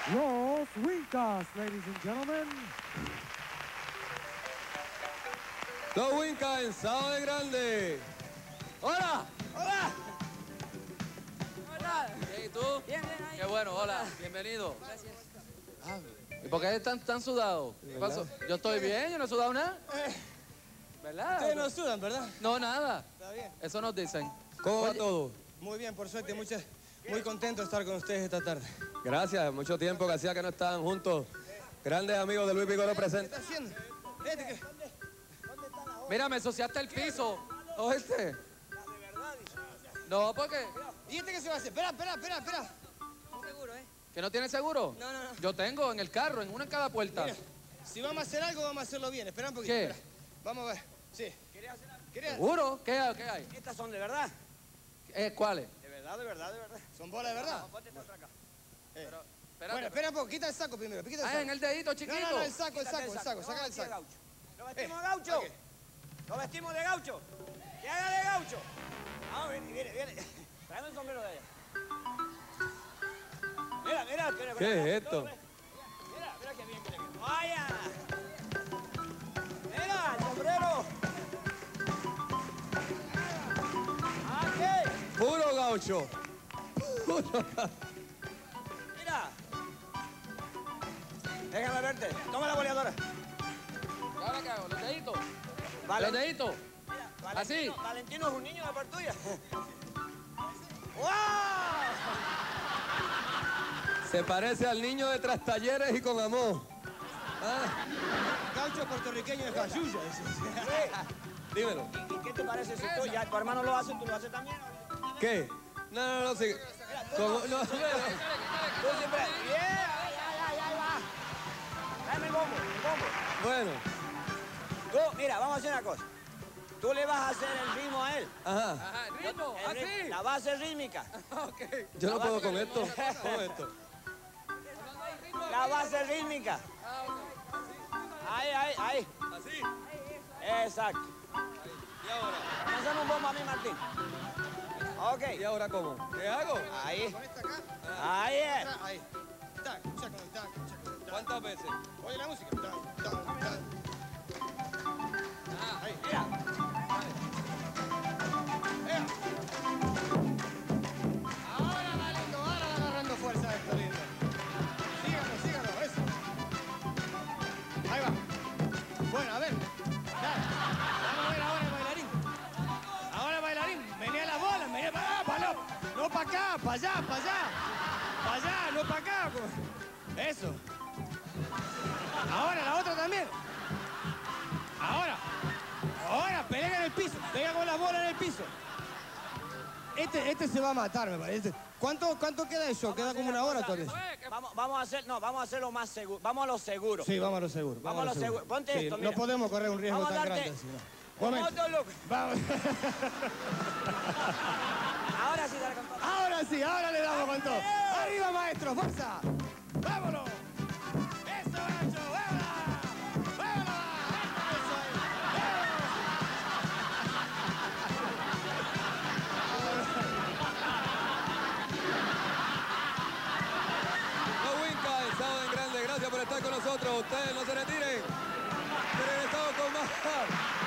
Los Wincas, ladies and gentlemen. Los Wincas en Sábado de Grande. ¡Hola! ¡Hola! Hola. Bien, ¿y tú? Bien, bien, ahí. Qué bueno, hola, bienvenido. Gracias. ¿Y por qué están tan sudados? ¿Qué pasó? Yo estoy bien, yo no he sudado nada. ¿Verdad? Ustedes no sudan, ¿verdad? No, nada. Está bien. Eso nos dicen. ¿Cómo va todo? Muy bien, por suerte. Muy contento de estar con ustedes esta tarde. Gracias, mucho tiempo que hacía que no estaban juntos. Grandes amigos de Luis Vigoró ¿Qué presente. está haciendo? Mira, me ensuciaste el piso. ¿Oíste? No, ¿por qué? ¿Y este qué se va a hacer? Espera. Seguro, ¿eh? ¿Que no tiene seguro? No. Yo tengo en el carro, en una en cada puerta. Mira, si vamos a hacer algo, vamos a hacerlo bien. Espera un poquito. ¿Qué? Espera. Vamos a ver. Sí. ¿Querías? ¿Seguro? ¿Qué hay? Estas son de verdad. ¿Cuáles? De verdad. ¿Son bolas de verdad? Ponte esta otra acá. Espérate. Bueno, espera un poco. Quita el saco primero. Quita el saco. En el dedito chiquito. No, el saco. Quítate Saca el saco. ¿Lo vestimos de gaucho? ok. ¿Lo vestimos de gaucho? ¿Que haga de gaucho? Vamos, viene. Tráeme el sombrero de ella. Mira. ¿Qué es esto? Mira qué bien que le quedó. ¡Vaya! Mira, el sombrero. Aquí. Puro gaucho. Mira. Déjame verte. Toma la boleadora. ¿Y ahora qué hago? ¿Los deditos? Vale. ¿Los deditos? Mira, ¿Así? Valentino es un niño de par tuya. ¡Wow! Se parece al niño de Trastalleres y con amor. Ah, Gaucho puertorriqueño de Jayuya. dímelo. ¿Y qué te parece si tú ya tu hermano lo hace, tú lo haces también? ¿Qué? No, sí. Tú Tú siempre. ¡Bien! Ahí va. Dame el bombo. Bueno, Tú, mira, vamos a hacer una cosa. Tú le vas a hacer el ritmo a él. ajá. Ajá, el ritmo, El ritmo, así. la base rítmica. Ok. Yo no puedo con esto. Con esto. La base rítmica. Ahí. Así. Exacto. ¿Y ahora? Lánzame un bombo a mí, Martín. Ok. ¿Y ahora cómo? ¿Qué hago? Ahí. Ahí es. Ahí. Escucha. ¿Cuántas veces? Oye la música. Ahí, mira. Ahora va lindo, ahora va agarrando fuerza esto lindo. Síganlo, eso. Ahí va. Bueno, a ver. Dale. Vamos a ver ahora el bailarín. Ahora el bailarín. Menea las bolas, no para acá, para allá. Para allá, no para acá. Eso. Ahora la otra también. Ahora, pega en el piso. Pega con la bola en el piso. Este se va a matar, me parece. ¿Cuánto queda eso? Queda como una hora todavía. Vamos a hacerlo más seguro. Vamos a lo seguro. Sí, vamos a lo seguro. Vamos a lo seguro. Ponte Sí, esto, no mira. podemos correr un riesgo Vamos a tan darte- grande así, ¿no? Momento. Otro look. Vamos. Ahora sí, dale con todo. Ahora sí, ahora le damos con todo. ¡Arriba, maestro! ¡Fuerza! ¡Vámonos! ¡Eso, Nacho! ¡Vámonos! ¡Eso es! Los Wincas en Sábado en Grande. Gracias por estar con nosotros. Ustedes no se retiren. Regresamos con más.